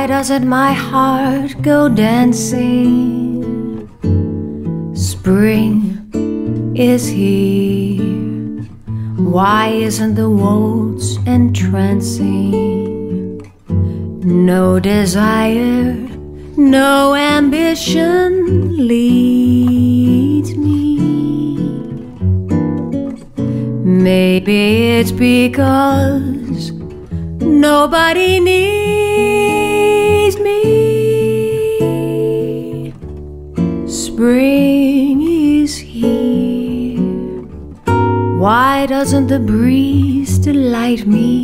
Why doesn't my heart go dancing? Spring is here. Why isn't the waltz entrancing? No desire, no ambition leads me. Maybe it's because nobody needs me. Spring is here. Why doesn't the breeze delight me?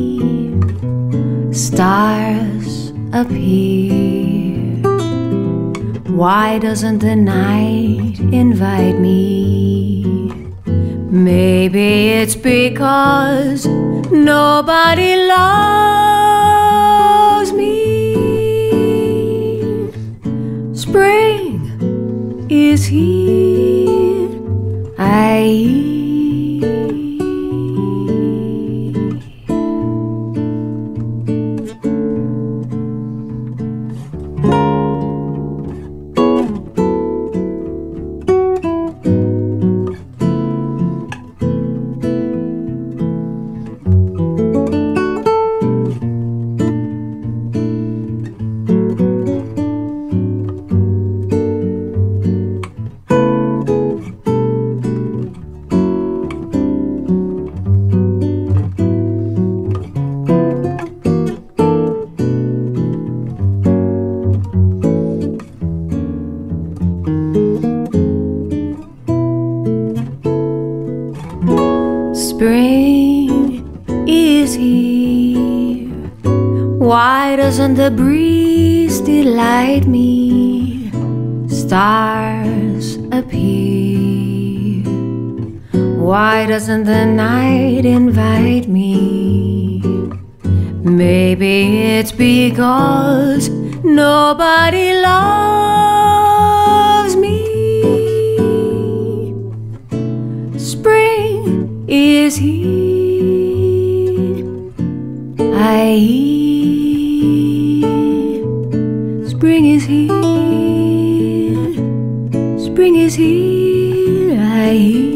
Stars appear. Why doesn't the night invite me? Maybe it's because nobody loves me. Spring is here. Spring is here. Why doesn't the breeze delight me? Stars appear. Why doesn't the night invite me? Maybe it's because nobody loves me. Spring is here. Spring is here. Spring is here.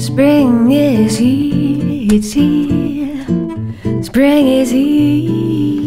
Spring is here. It's here. Spring is here.